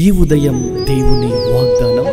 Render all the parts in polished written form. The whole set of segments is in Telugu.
ఈ ఉదయం దేవుని వాగ్దానం.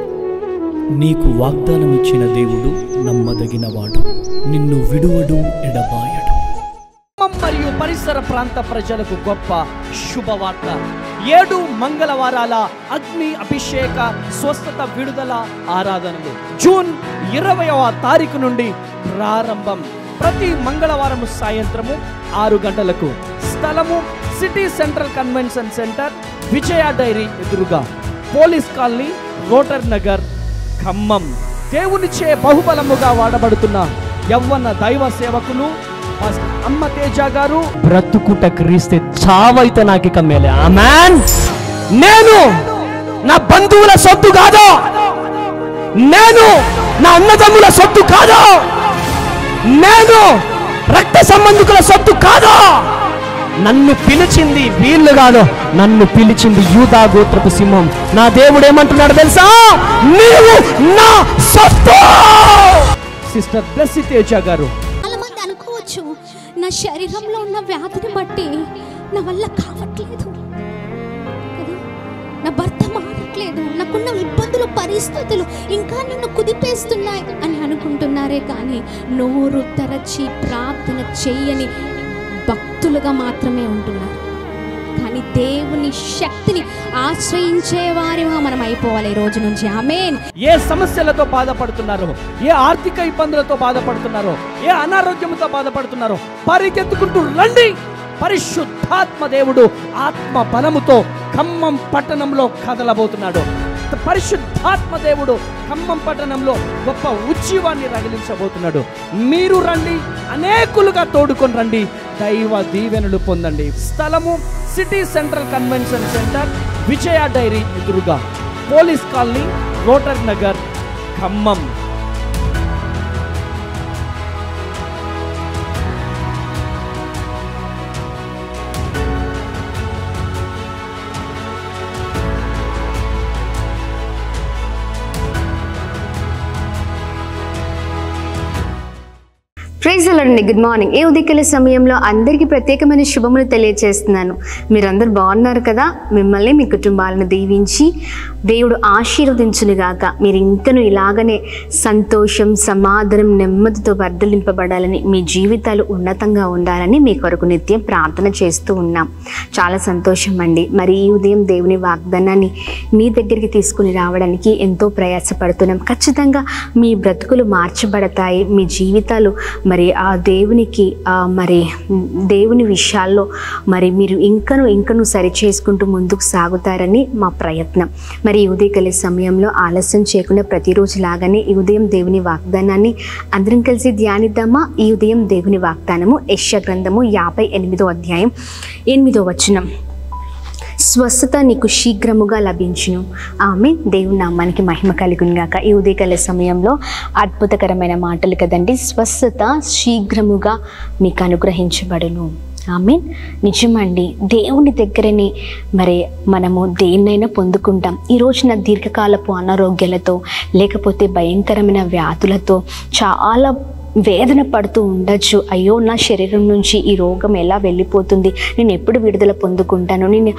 నీకు వాగ్దానం ఇచ్చిన దేవుడు నమ్మదగినవాడు, నిన్ను విడువడు, ఎడబాయడు. మరియు పరిసర ప్రాంత ప్రజలకు గొప్ప శుభవార్త. 7 మంగళవారాల అగ్ని అభిషేక స్వస్థత విడుదల ఆరాధనలు జూన్ 20వ తారీఖు నుండి ప్రారంభం. ప్రతి మంగళవారం సాయంత్రము 6 గంటలకు. స్థలము city central convention centre, Vijaya Dairy ఎదురుగా, police colony, Rotary Nagar, Khammam. దేవునిచే బహుబలముగా వాడబడుతున్న యవ్వన దైవ సేవకులు అమ్మ తేజ గారు. బ్రతుకుట క్రీస్తే, చావైతే నాకిక మేలే. ఆమేన్. నేను నా బంధువుల సొత్తు కాదు, నేను నా అన్నదమ్ముల సొత్తు కాదు, నేను రక్త సంబంధికుల సొత్తు కాదు. నన్ను పిలిచింది వీళ్ళు కాదు, నన్ను పిలిచింది యూదా గోత్రపు సింహం. నా దేవుడు ఏమంటున్నాడు తెలుసా? నీవు నా సొత్తు. సిస్టర్ బ్లెస్సీ తేజ గారు. చాలా మంది అనుకోవచ్చు, నా శరీరంలో ఉన్న వ్యాధిని బట్టి నా వల్ల కావట్లేదు కదా, నా భర్త మారట్లేదు, నాకున్న ఇబ్బందులు, పరిస్థితులు ఇంకా నన్ను కుదిపేస్తున్నాయి అని అనుకుంటున్నారే కానీ నోరు తెరచి ప్రార్థన చెయ్యని భక్తులుగా మాత్రమే ఉంటున్నారు. కానీ దేవుని శక్తిని ఆశ్రయించే వారిగా మనం అయిపోవాలి ఈ రోజు నుంచి. ఆమేన్. ఏ సమస్యలతో బాధపడుతున్నారో, ఏ ఆర్థిక ఇబ్బందులతో బాధపడుతున్నారో, ఏ అనారోగ్యంతో బాధపడుతున్నారో పరిగెత్తుకుంటూ రండి. పరిశుద్ధాత్మ దేవుడు ఆత్మ బలముతో ఖమ్మం పట్టణంలో కదలబోతున్నాడు. పరిశుద్ధాత్మ దేవుడు ఖమ్మం పట్టణంలో గొప్ప ఉజ్జీవాన్ని రగిలించబోతున్నాడు. మీరు రండి, అనేకులుగా తోడుకొని రండి, దైవ దీవెనలు పొందండి. స్థలము city central convention centre, Vijaya Dairy ఎదురుగా, police colony, Rotary Nagar, Khammam. Praise the Lord. Good morning. ఏ ఉదయకాల సమయంలో అందరికీ ప్రత్యేకమైన శుభములు తెలియజేస్తున్నాను. మీరందరూ బాగున్నారు కదా? మిమ్మల్ని, మీ కుటుంబాలను దీవించి దేవుడు ఆశీర్వదించునుగాక. మీరు ఇంకను ఇలాగనే సంతోషం, సమాధానం, నెమ్మదితో వర్ధలింపబడాలని, మీ జీవితాలు ఉన్నతంగా ఉండాలని మీ కొరకు నిత్యం ప్రార్థన చేస్తూ ఉన్నాం. చాలా సంతోషం అండి. మరి ఈ ఉదయం దేవుని వాగ్దానాన్ని మీ దగ్గరికి తీసుకుని రావడానికి ఎంతో ప్రయాసపడుతున్నాం. ఖచ్చితంగా మీ బ్రతుకులు మార్చబడతాయి. మీ జీవితాలు మరి ఆ దేవునికి మరి దేవుని విషయాల్లో మరి మీరు ఇంకను సరి చేసుకుంటూ ముందుకు సాగుతారని మా ప్రయత్నం. మరి ఈ ఉదయకాల సమయంలో ఆలస్యం చేయకుండా ప్రతిరోజు లాగానే ఈ ఉదయం దేవుని వాగ్దానాన్ని అందరం కలిసి ధ్యానిద్దామా? ఈ ఉదయం దేవుని వాగ్దానము యెషయా గ్రంథము 58వ అధ్యాయం 8వ వచనం. స్వస్థత నీకు శీఘ్రముగా లభించును. ఆమె దేవుని నామానికి మహిమ కలుగును గాక. ఈ ఉదయకాల సమయంలో అద్భుతకరమైన మాటలు కదండి. స్వస్థత శీఘ్రముగా మీకు అనుగ్రహించబడును. ఆమేన్. నిజమండి, దేవుని దగ్గరనే మరి మనము దేన్నైనా పొందుకుంటాం. ఈ రోజున దీర్ఘకాలపు అనారోగ్యాలతో, లేకపోతే భయంకరమైన వ్యాధులతో చాలా వేదన పడుతూ ఉండొచ్చు. అయ్యో, నా శరీరం నుంచి ఈ రోగం ఎలా వెళ్ళిపోతుంది, నేను ఎప్పుడు విడుదల పొందుకుంటాను, నేను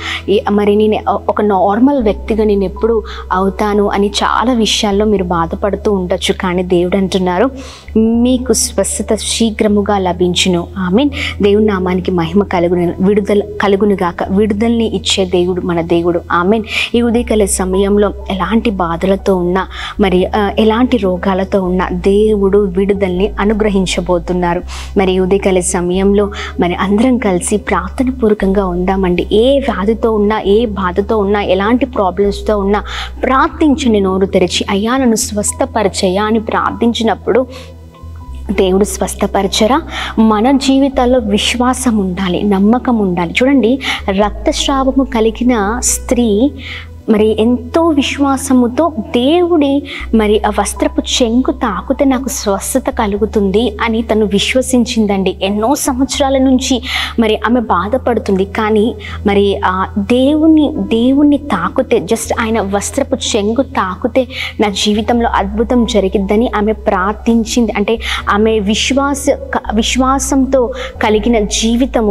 ఒక నార్మల్ వ్యక్తిగా నేను ఎప్పుడు అవుతాను అని చాలా విషయాల్లో మీరు బాధపడుతూ ఉండొచ్చు. కానీ దేవుడు అంటున్నారు, మీకు స్వస్థత శీఘ్రముగా లభించును. ఆమేన్. దేవుని నామానికి మహిమ కలుగునుగాక. విడుదలని ఇచ్చే దేవుడు మన దేవుడు. ఆమేన్. ఈ ఉదయకాల సమయంలో ఎలాంటి బాధలతో ఉన్నా, మరి ఎలాంటి రోగాలతో ఉన్నా దేవుడు విడుదలని అనుగ్రహించబోతున్నారు. మరి ఉదయకాల సమయంలో మరి అందరం కలిసి ప్రార్థన పూర్వకంగా ఉందామండి. ఏ వ్యాధితో ఉన్నా, ఏ బాధతో ఉన్నా, ఎలాంటి ప్రాబ్లమ్స్తో ఉన్నా ప్రార్థించండి. నోరు తెరిచి అయ్యా నన్ను స్వస్థపరచయ్యా అని ప్రార్థించినప్పుడు దేవుడు స్వస్థపరచరా? మన జీవితాల్లో విశ్వాసం ఉండాలి, నమ్మకం ఉండాలి. చూడండి, రక్తస్రావము కలిగిన స్త్రీ మరి ఎంతో విశ్వాసముతో దేవుడి మరి ఆ వస్త్రపు చెంగు తాకుతే నాకు స్వస్థత కలుగుతుంది అని తను విశ్వసించిందండి. ఎన్నో సంవత్సరాల నుంచి మరి ఆమె బాధపడుతుంది. కానీ మరి ఆ దేవుణ్ణి తాకుతే, జస్ట్ ఆయన వస్త్రపు చెంగు తాకుతే నా జీవితంలో అద్భుతం జరిగిద్దని ఆమె ప్రార్థించింది. అంటే ఆమె విశ్వాసంతో కలిగిన జీవితము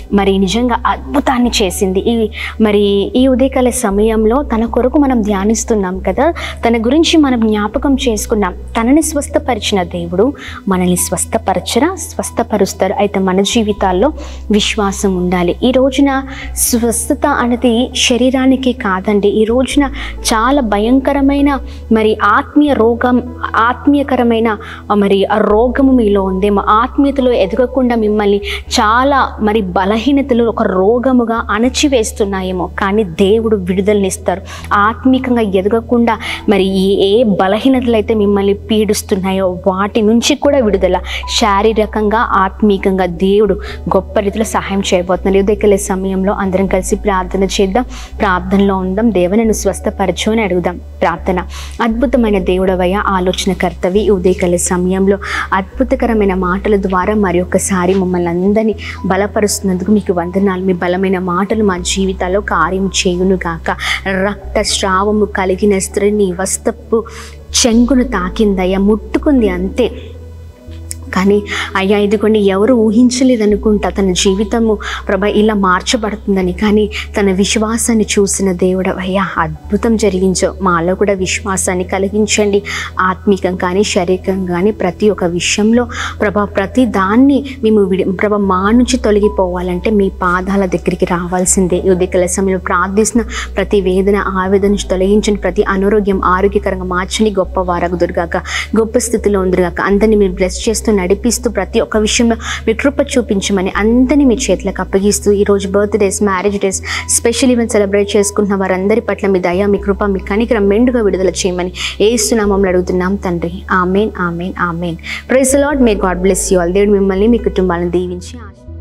మరి నిజంగా అద్భుతాన్ని చేసింది. మరి ఈ ఉదయకాల సమయంలో తన కొరకు మనం ధ్యానిస్తున్నాం కదా, తన గురించి మనం జ్ఞాపకం చేసుకున్నాం. తనని స్వస్థపరిచిన దేవుడు మనల్ని స్వస్థపరుస్తారు. అయితే మన జీవితాల్లో విశ్వాసం ఉండాలి. ఈ రోజున స్వస్థత అనేది శరీరానికి కాదండి. ఈ రోజున చాలా భయంకరమైన మరి ఆత్మీయకరమైన మరి ఆ రోగము మీలో ఉందేమో. ఆత్మీయతలో ఎదగకుండా మిమ్మల్ని చాలా మరి బలహీనతలు ఒక రోగముగా అణచివేస్తున్నాయేమో. కానీ దేవుడు విడుదలనిస్తారు. ఆత్మీకంగా ఎదగకుండా మరి ఏ బలహీనతలు అయితే మిమ్మల్ని పీడిస్తున్నాయో వాటి నుంచి కూడా విడుదల, శారీరకంగా ఆత్మీకంగా దేవుడు గొప్ప రీతిలో సహాయం చేయబోతున్నారు. ఉదయకాల సమయంలో అందరం కలిసి ప్రార్థన చేద్దాం. ప్రార్థనలో ఉందాం. దేవా నన్ను స్వస్థపరచు అని అడుగుదాం. ప్రార్థన. అద్భుతమైన దేవుడవయ్య, ఆలోచనకర్తవి, ఉదయకాల సమయంలో అద్భుతకరమైన మాటల ద్వారా మరి ఒక్కసారి మమ్మల్ని అందరినీ బలపరుస్తున్నందుకు మీకు వందనాలు. మీ బలమైన మాటలు మా జీవితాల్లో కార్యం చేయును గాక. రక్తస్రావము కలిగిన స్త్రీ నీ వస్త్రపు చెంగును తాకిందయ్యా, ముట్టుకుంది అంతే. కానీ అయ్యా ఇదిగోండి, ఎవరు ఊహించలేదనుకుంటా తన జీవితము ప్రభా ఇలా మార్చబడుతుందని. కానీ తన విశ్వాసాన్ని చూసిన దేవుడు అయ్యా అద్భుతం జరిగించావు. మాలో కూడా విశ్వాసాన్ని కలిగించండి. ఆత్మికం కానీ శారీరకంగా కానీ ప్రతి ఒక్క విషయంలో ప్రభా ప్రతి దాన్ని మేము ప్రభా మా నుంచి తొలగిపోవాలంటే మీ పాదాల దగ్గరికి రావాల్సిందే. ఈ ఉదయకాల సమయంలో ప్రార్థిస్తున్న ప్రతి వేదన ఆవేదన నుంచి తొలగించండి. ప్రతి అనారోగ్యం ఆరోగ్యకరంగా మార్చండి. గొప్ప వారగుదురుగాక, గొప్ప స్థితిలో ఉందిగాక. అందరినీ మీరు బ్లెస్ చేస్తూ నడిపిస్తూ ప్రతి ఒక్క విషయంలో మీ కృప చూపించమని అందరినీ మీ చేతులకు అప్పగిస్తూ ఈరోజు birthdays, marriage days, special event celebrate చేసుకుంటున్న వారందరి పట్ల మీ దయ, మీ కృప, మీ కనికరం మెండుగా విడుదల చేయమని యేసు నామములో అడుగుతున్నాం తండ్రి. ఆమేన్, ఆమేన్, ఆమేన్. Praise the Lord. May God bless you all. దేవుడు మిమ్మల్ని మీ కుటుంబాలను దీవించి